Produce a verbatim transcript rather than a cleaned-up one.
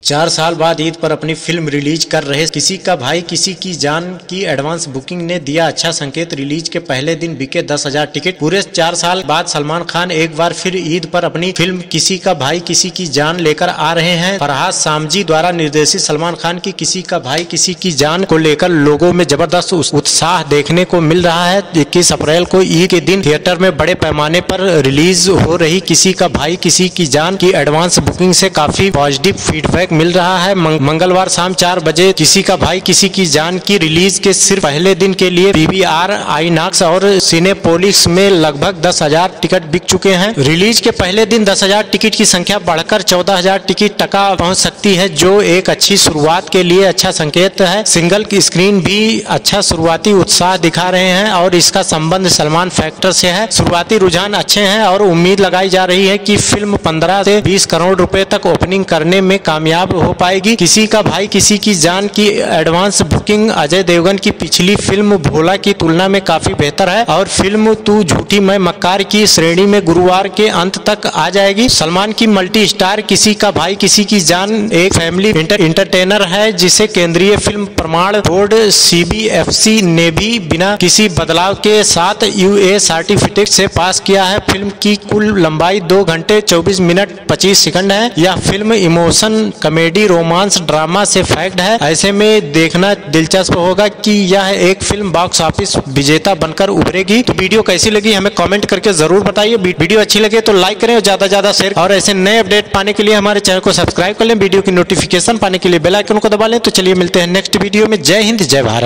चार साल बाद ईद पर अपनी फिल्म रिलीज कर रहे किसी का भाई किसी की जान की एडवांस बुकिंग ने दिया अच्छा संकेत। रिलीज के पहले दिन बिके दस हजार टिकट। पूरे चार साल बाद सलमान खान एक बार फिर ईद पर अपनी फिल्म किसी का भाई किसी की जान लेकर आ रहे हैं। फरहाद सामजी द्वारा निर्देशित सलमान खान की किसी का भाई किसी की जान को लेकर लोगों में जबरदस्त उत्साह देखने को मिल रहा है। इक्कीस अप्रैल को ईद के दिन थिएटर में बड़े पैमाने पर रिलीज हो रही किसी का भाई किसी की जान की एडवांस बुकिंग से काफी पॉजिटिव फीडबैक मिल रहा है। मंगलवार शाम चार बजे किसी का भाई किसी की जान की रिलीज के सिर्फ पहले दिन के लिए पीवीआर, आईनॉक्स और सिनेपोलिस में लगभग दस हजार टिकट बिक चुके हैं। रिलीज के पहले दिन दस हजार टिकट की संख्या बढ़कर चौदह हजार टिकट तक पहुंच सकती है, जो एक अच्छी शुरुआत के लिए अच्छा संकेत है। सिंगल की स्क्रीन भी अच्छा शुरुआती उत्साह दिखा रहे हैं और इसका संबंध सलमान फैक्टर से है। शुरुआती रुझान अच्छे हैं और उम्मीद लगाई जा रही है कि फिल्म पंद्रह से बीस करोड़ रुपए तक ओपनिंग करने में कामयाब हो पाएगी। किसी का भाई किसी की जान की एडवांस बुकिंग अजय देवगन की पिछली फिल्म भोला की तुलना में काफी बेहतर है और फिल्म तू झूठी मैं मक्कार की श्रेणी में गुरुवार के अंत तक आ जाएगी। सलमान की मल्टी स्टार किसी का भाई किसी की जान एक फैमिली इंटर, इंटरटेनर है जिसे केंद्रीय फिल्म प्रमाण बोर्ड सीबीएफसी ने भी बिना किसी बदलाव के साथ यूए सर्टिफिकेट से पास किया है। फिल्म की कुल लंबाई दो घंटे चौबीस मिनट पच्चीस सेकंड है। यह film emotion comedy romance drama से फैक्ट है। ऐसे में देखना दिलचस्प होगा कि यह एक फिल्म बॉक्स ऑफिस विजेता बनकर उभरेगी। तो वीडियो कैसी लगी हमें कमेंट करके जरूर बताइए। वीडियो अच्छी लगे तो लाइक करें और ज्यादा ज्यादा शेयर, और ऐसे नए अपडेट पाने के लिए हमारे चैनल को सब्सक्राइब कर लें। वीडियो की नोटिफिकेशन पाने के लिए बेल आइकन को दबा लें। तो चलिए मिलते हैं नेक्स्ट वीडियो में। जय हिंद, जय भारत।